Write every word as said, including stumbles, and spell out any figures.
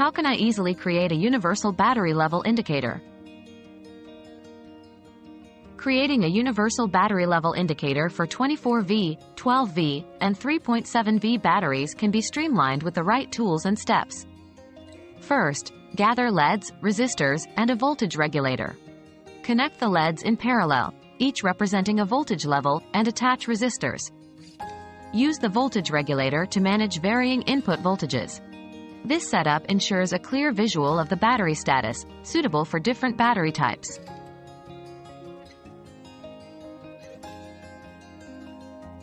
How can I easily create a universal battery level indicator? Creating a universal battery level indicator for twenty-four volt, twelve volt, and three point seven volt batteries can be streamlined with the right tools and steps. First, gather L E Ds, resistors, and a voltage regulator. Connect the L E Ds in parallel, each representing a voltage level, and attach resistors. Use the voltage regulator to manage varying input voltages. This setup ensures a clear visual of the battery status, suitable for different battery types.